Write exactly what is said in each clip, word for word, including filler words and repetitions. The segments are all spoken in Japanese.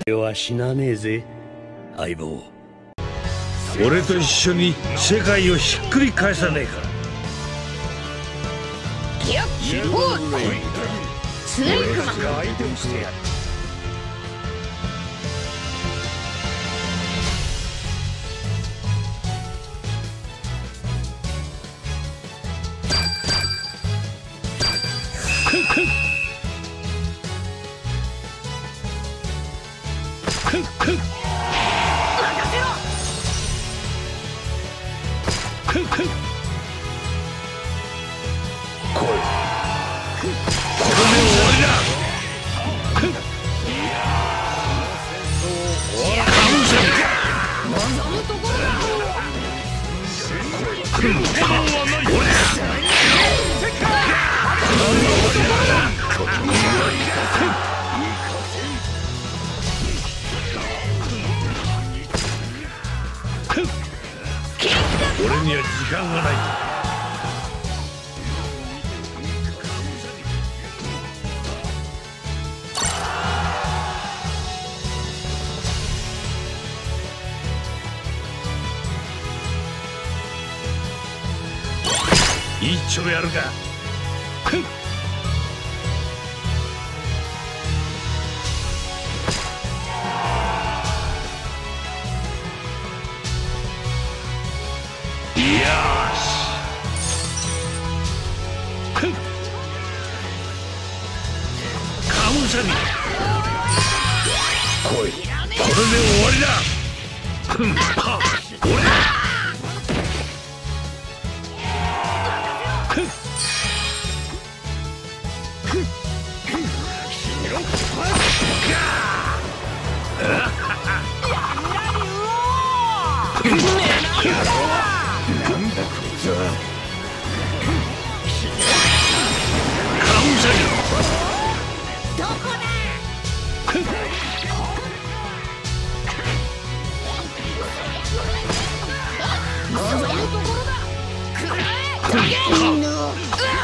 俺は死なねえぜ、相棒。 俺と一緒に世界をひっくり返さねえか。 キラッおうスネークマン相手をしてやる。俺には時間がない。一丁やるか。来い、これで終わりだ。ふんは俺なんだこいつは。カウンサリどこだ。望むところだ。くらえ。うわ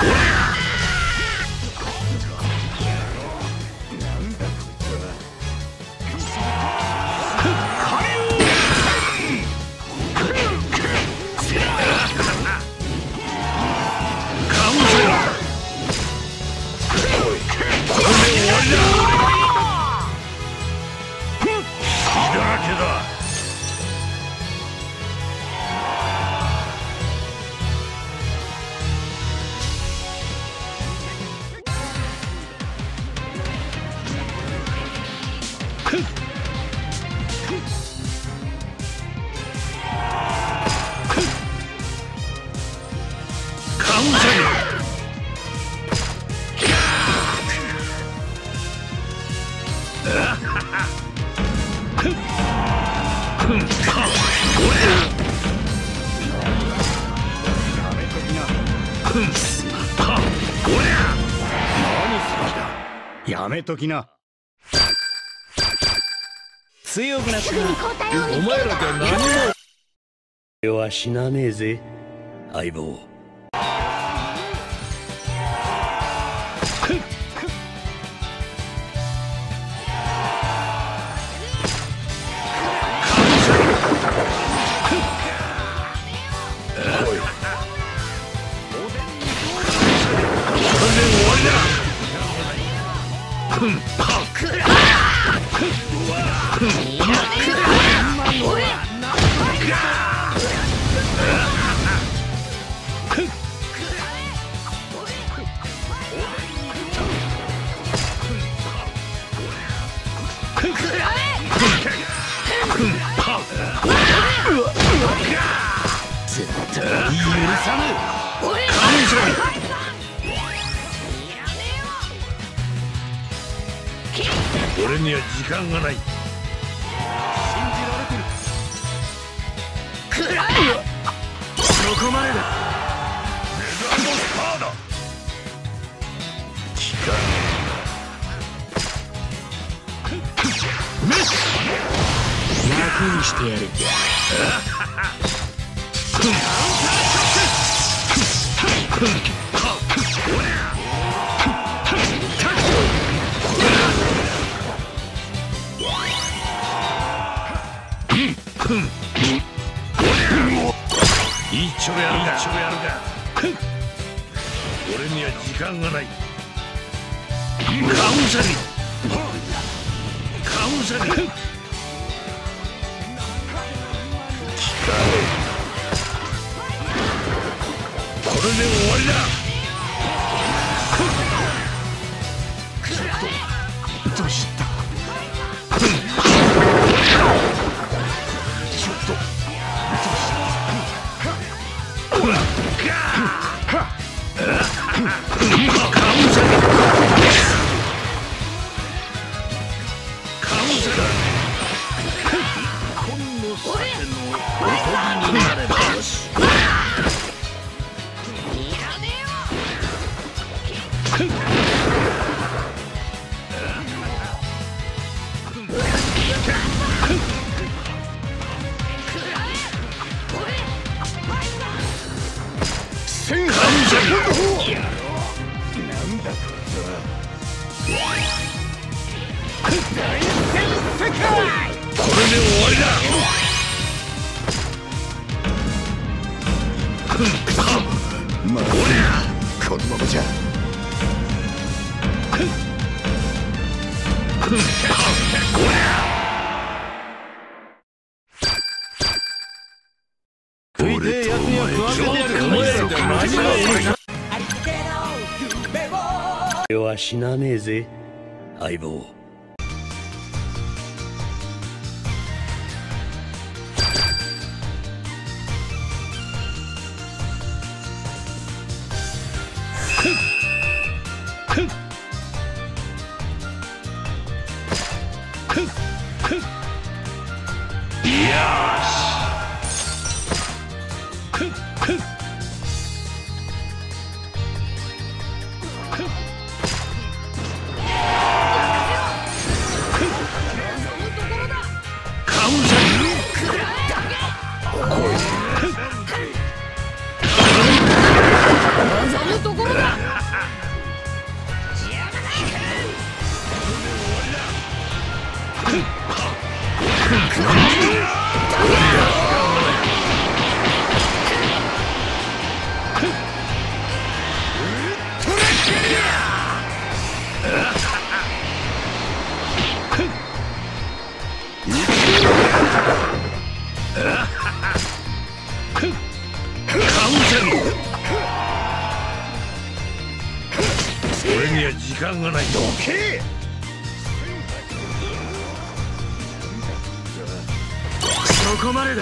やめときな。 強くなったな。 お前らで何も。 俺は死なねえぜ、相棒。俺には時間がない。信じられてる。くらえ。そこまでだ。メザーのスターだ。聞かねえ。メッ楽にしてやる。 ちょやるか一丁やるか俺には時間がない。カウサギカウサギこれで終わりだ。 どうしたちょっとこのままじゃ食いてえやつには食わせてやる。お前らって何がいいか。 俺は死なねえぜ相棒。 俺には時間がない。どけ。そこまでだ。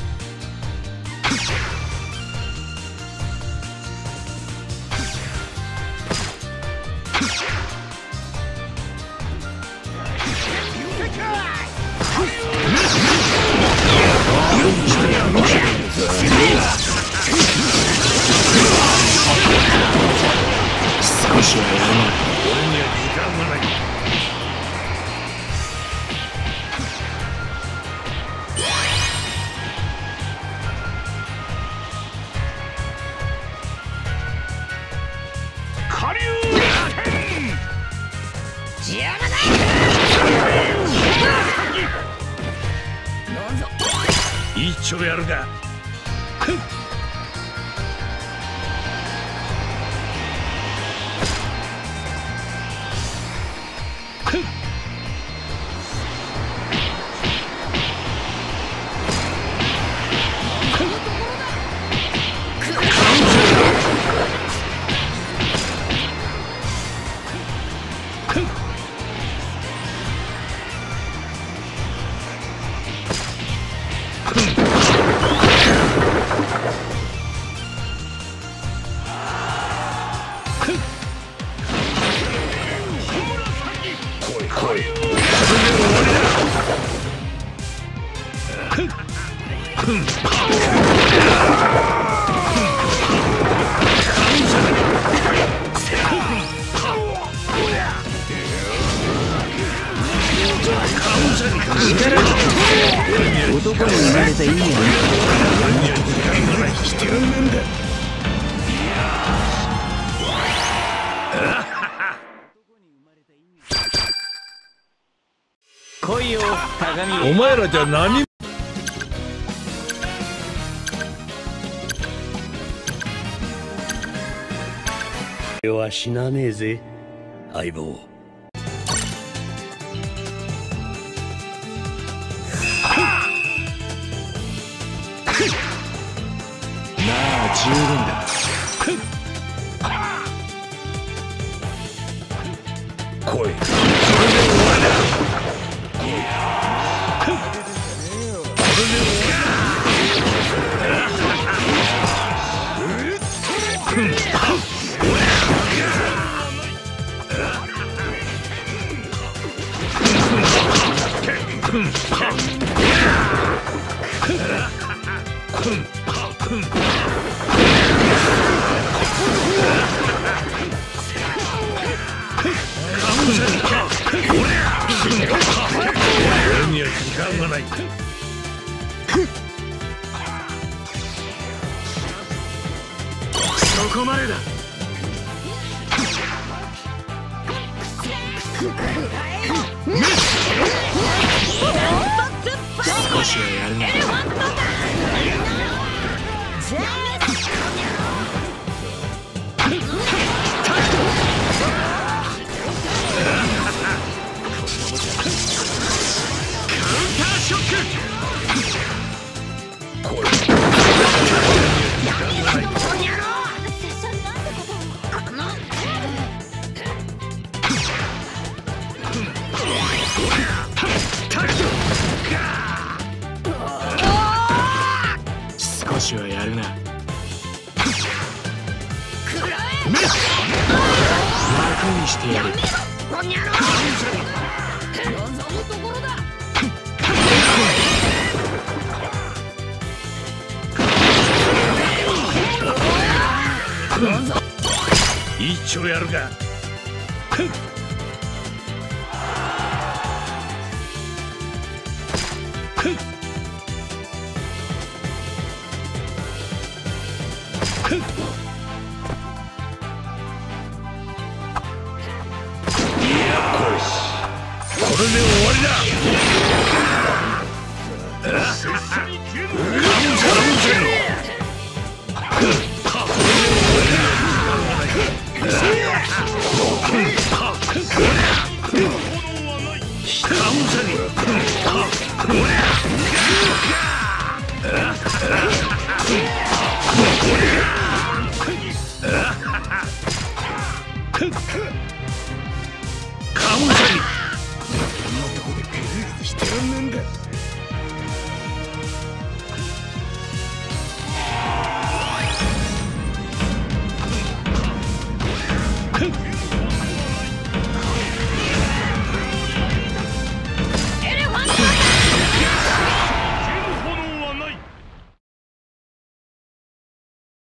少しはやらない。俺には時間がない。下流邪魔だ。どうぞ。 一丁やるか。 男に生まれた意味はしてるんだ。 来いよ鏡。 お前らじゃ何俺は死なねえぜ相棒。 まあ十分だ。 来い。それで終わりだ。それで終わりだ。俺には時間がない。 そこまでだ。少しはやるな。少しはやるな。楽にしてやる。 一丁やるか。これで終わりだ。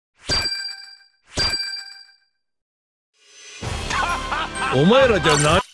お前らじゃない。